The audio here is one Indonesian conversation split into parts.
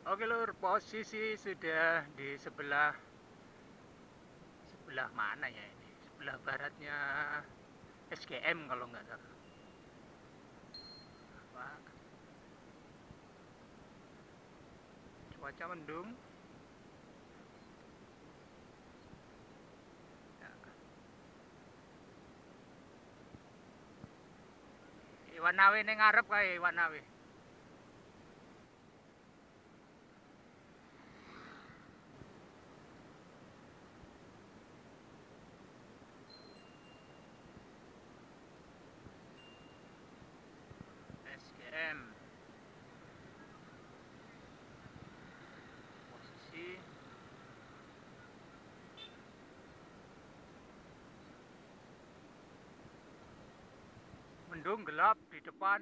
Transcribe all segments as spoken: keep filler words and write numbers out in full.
Oke lur, posisi sudah di sebelah sebelah mana ya ini? Sebelah baratnya S G M kalau nggak salah. Wah, cuaca mendung. Iwan Nawe ning ngarep kae Iwan Nawe. S G M. Posisi mendung gelap di depan.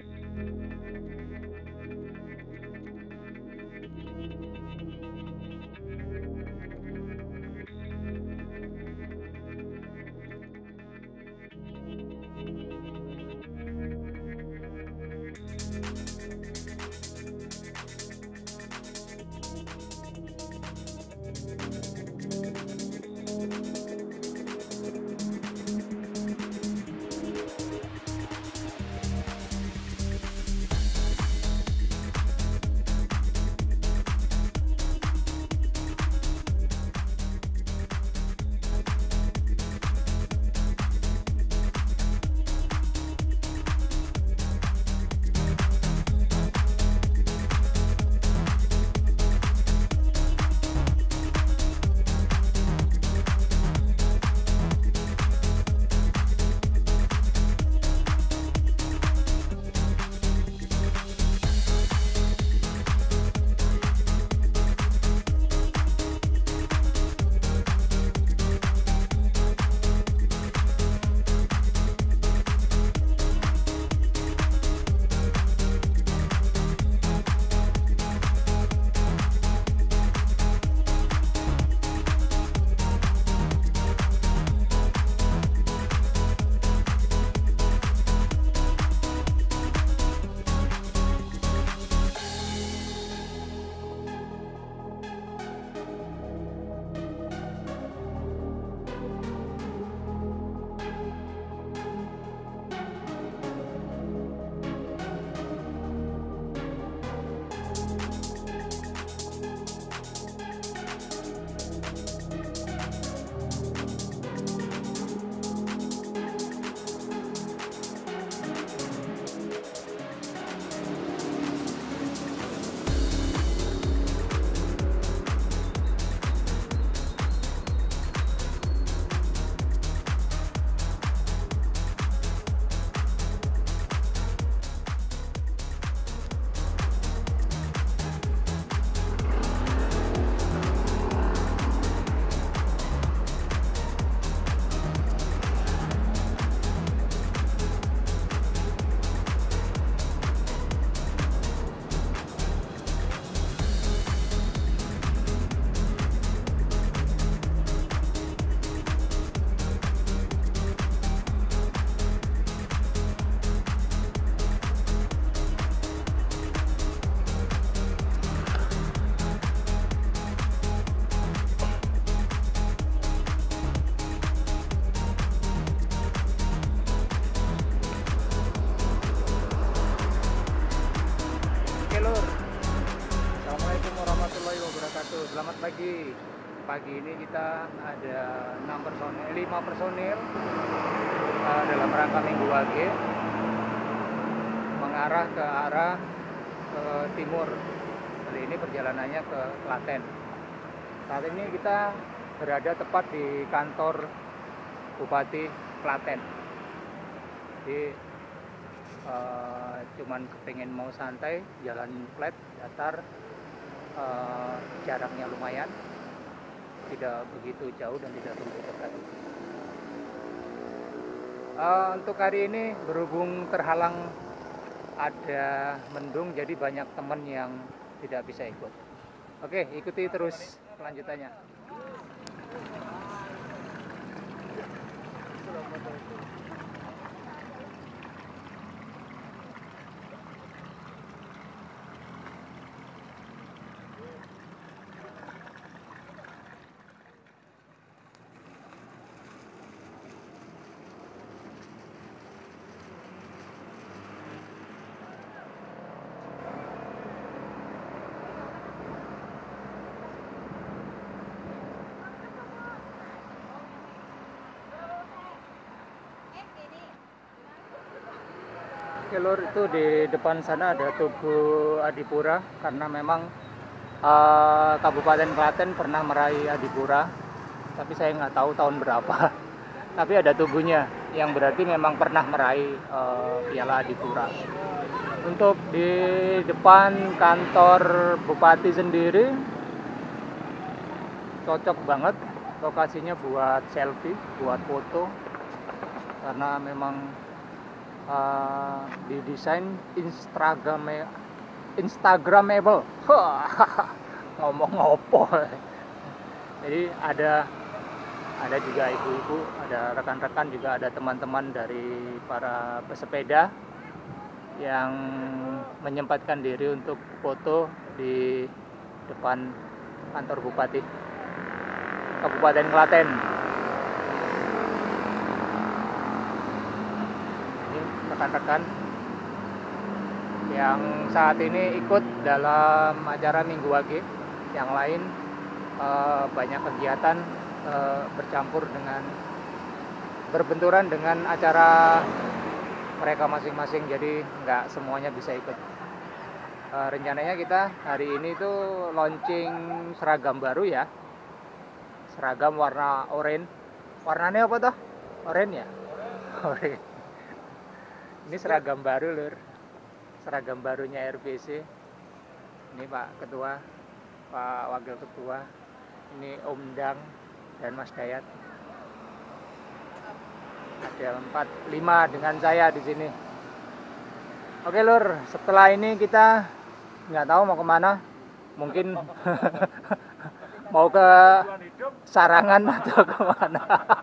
Selamat pagi. Pagi ini kita ada enam personil, lima personil uh, dalam rangka Minggu Wage mengarah ke arah ke timur. Kali ini perjalanannya ke Klaten. Saat ini kita berada tepat di kantor Bupati Klaten. Jadi uh, cuman kepengen mau santai, jalan flat, datar. Uh, jaraknya lumayan, tidak begitu jauh dan tidak begitu dekat. Uh, untuk hari ini berhubung terhalang ada mendung, jadi banyak teman yang tidak bisa ikut. Oke, ikuti terus kelanjutannya. Oke lur, itu di depan sana ada Tugu Adipura karena memang uh, Kabupaten Klaten pernah meraih Adipura, tapi saya nggak tahu tahun berapa. Tapi ada tugunya yang berarti memang pernah meraih uh, Piala Adipura. Untuk di depan kantor Bupati sendiri cocok banget lokasinya buat selfie, buat foto karena memang Uh, didesain Instagram Instagramable. Ngomong ngopo. Jadi ada ada juga ibu-ibu, ada rekan-rekan, juga ada teman-teman dari para pesepeda yang menyempatkan diri untuk foto di depan kantor Bupati Kabupaten Klaten. Rekan-rekan yang saat ini ikut dalam acara Minggu Wage, yang lain eh, banyak kegiatan eh, bercampur dengan berbenturan dengan acara mereka masing-masing, jadi nggak semuanya bisa ikut. Eh, rencananya kita hari ini tuh launching seragam baru ya, seragam warna oranye. Warnanya apa tuh? Oranye ya? Oranye. Ini seragam baru lur, seragam barunya R B C. Ini Pak Ketua, Pak Wakil Ketua, ini Om Dang dan Mas Dayat. Ada empat, lima dengan saya di sini. Oke lur, setelah ini kita nggak tahu mau kemana, mungkin mau ke Sarangan atau kemana.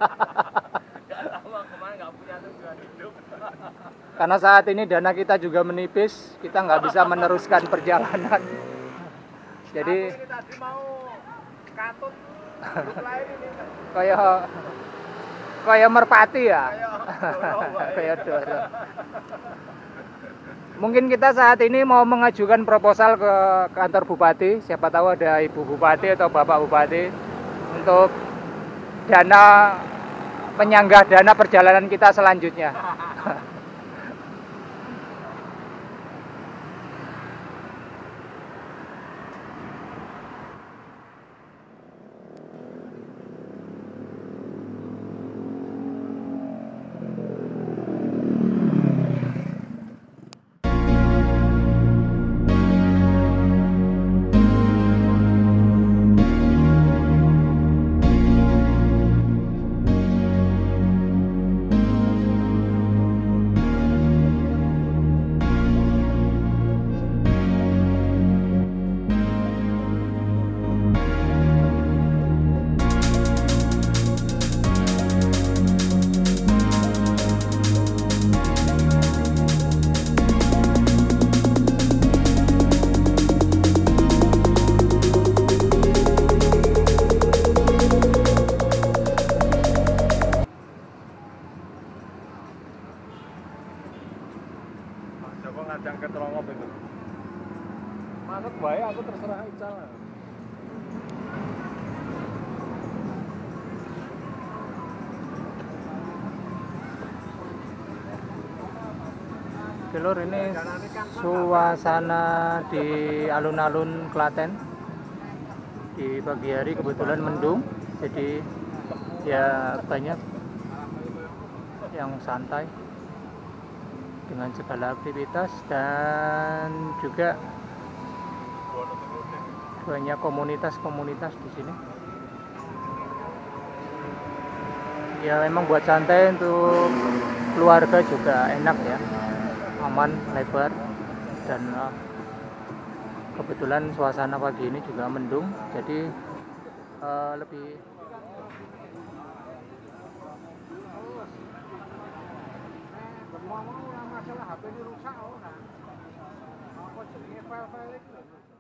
Karena saat ini dana kita juga menipis, kita nggak bisa meneruskan perjalanan. Jadi tadi mau katut kayak kayak merpati ya, kayak doro. Mungkin kita saat ini mau mengajukan proposal ke kantor Bupati, siapa tahu ada Ibu Bupati atau Bapak Bupati untuk dana penyanggah dana perjalanan kita selanjutnya. Coba ngajang ke Trongop itu. Masuk bae, aku terserah Ical. Lur, ini suasana di alun-alun Klaten. Di pagi hari kebetulan mendung, jadi ya banyak yang santai dengan segala aktivitas, dan juga banyak komunitas-komunitas di sini. Ya memang buat santai, untuk keluarga juga enak ya, aman, lebar, dan uh, kebetulan suasana pagi ini juga mendung, jadi uh, lebih masalah H P ini rusak, oh nah. Apa jenenge file-file itu?